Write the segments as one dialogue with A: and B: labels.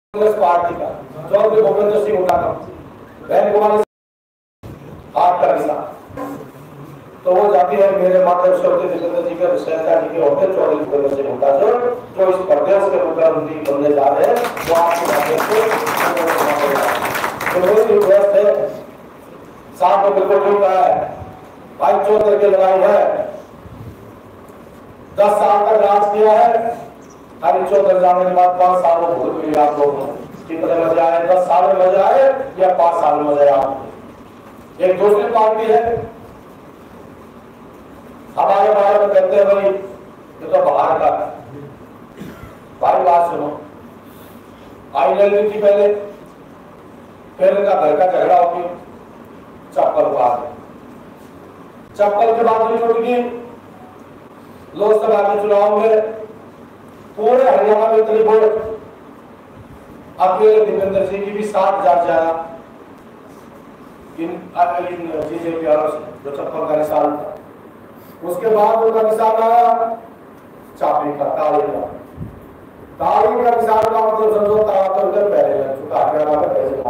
A: Congress party का चौधरी भूपेंद्र सिंह हुड्डा का बहन कुमारी हाथ का निशान, तो वो जाती है मेरे माता जितेंद्र जी के सहजा जी के होते चौधरी भूपेंद्र सिंह हुड्डा जो इस प्रदेश के मुख्यमंत्री बनने जा रहे हैं, वो आपके माध्यम से मेरी रिक्वेस्ट है, साथ में बिल्कुल ठीक है भाई, चौधरी की लड़ाई है, 10 साल तक राज किया है, हरी चौधरी जाने के बाद 5 साल में भूल गई आप लोगों को कितने मजे आए, 10 साल में मजे आए या 5 साल में मजे आए। एक दूसरी पार्टी है हमारे बारे में कहते हैं भाई ये तो बाहर का भाई, बात सुनो, आई लड़की थी पहले, फिर इनका घर का झगड़ा हो गया, चप्पल बात, चप्पल के बाद भी छूट गई, लोकसभा के चुनाव में पूरे हरियाणा में इतनी वोट अकेले दीपेंद्र सिंह की भी 7,000 ज्यादा इन बीजेपी जो चप्पल का निशान था, उसके बाद उनका निशान आया चाबी का, ताली का निशान का मतलब समझौता उधर पहले लग चुका हरियाणा में पैसे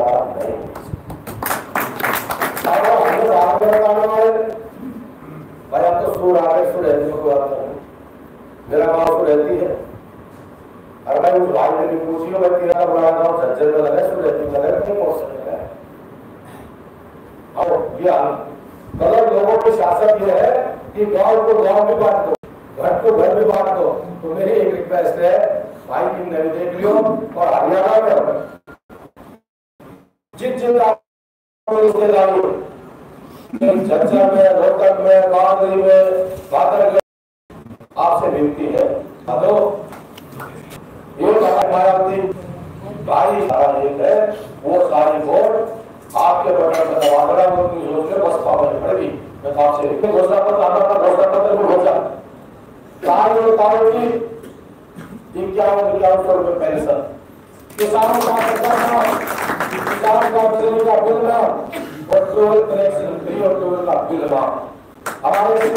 A: भाई, अब तो सूर आ गए, सूर रहती है, मेरा गाँव सूर रहती है, अरे भाई उस भाई ने पूछी हो, मैं तेरा बड़ा गाँव झज्जर में लगा, सूर रहती है, लगा क्यों पहुंच सकता है। और ये गलत लोगों की शासन ये है कि गांव को गांव भी बांट दो, घर को घर भी बांट दो, तो मेरी एक रिक्वेस्ट है भाई तुम नहीं देख लियो, और हरियाणा में जिन रिश्तेदारी झज्जर में, रोहतक में, बांदरी में, बादल में आपसे विनती है, हेलो ये मायावती भाई सारा एक है, वो सारी वोट आपके बटन पर दबा देना, वो सोच के बस पावर पड़ेगी। मैं आपसे घोषणा पत्र आना था, घोषणा पत्र को घोषणा कार्य बताओ कि 51 रुपए पेंशन, किसान का बिजली का बिल ना, और ट्यूबवेल कनेक्शन फ्री, और ट्यूबवेल का बिल माफ, हमारे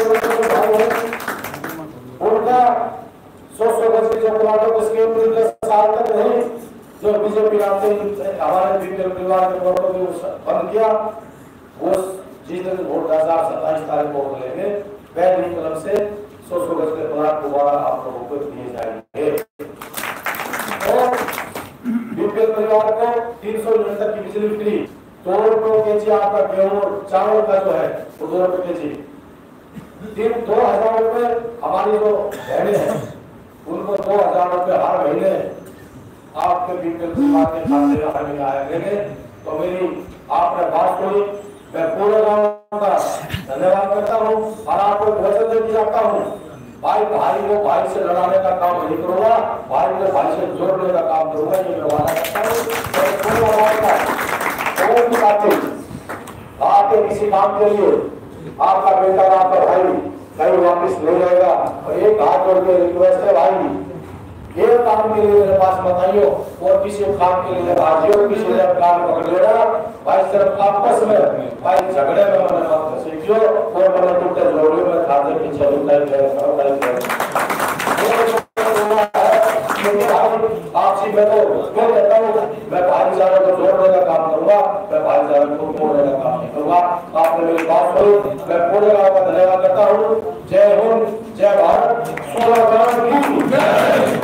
A: उनका 100 गज की जो प्लाटों की स्कीम 10 साल तक नहीं, जो बीजेपी आते हमारे बीपीएल परिवार के वोटों को बंद किया, वो जिस दिन वोट 2027 तारीख को लेंगे, बैन कलम से 100 गज के प्लाट दोबारा आप लोगों को दिए जाएंगे, और बीपीएल परिवार को 300 यूनिट तक की बिजली फ्री, 2 रुपये केजी आपका गेहूं चावल का जो है वो 2 रुपये केजी, 2,000 रुपए हमारी जो बहनें हैं उनको 2,000 रुपए हर महीने आपके बीपीएल परिवार के खाते में हमें आएंगे। तो मेरी आपने बात सुनी, मैं पूरे गांव का धन्यवाद करता हूँ, और आपको वचन देकर जाता हूँ भाई, भाई को भाई से लड़ाने का काम नहीं करूंगा, भाई को भाई से जोड़ने का काम करूंगा, ये मैं वादा करता हूँ। कोई भी साथी आपके किसी काम के लिए आपका बेटा, आपका भाई कहीं वापिस नहीं रहेगा, और एक हाथ जोड़ के रिक्वेस्ट है भाई, ये काम के लिए मेरे पास मत आइयो, और किसी काम के लिए भाजियो, किसी ने काम पकड़ लेना भाई, सिर्फ आपस में भाई झगड़े में मैंने मत सीखियो, और मैंने टूटे जोड़ियों में खाते पीछे आपसी में तो क्यों कहता हूँ, मैं भाईचारे को जोड़ने का काम करूंगा, मैं भाईचारे को तोड़ने का काम नहीं करूंगा। आपने मेरी बात सुनी, मैं पूरे गाँव का धन्यवाद करता हूँ। जय हिंद, जय भारत,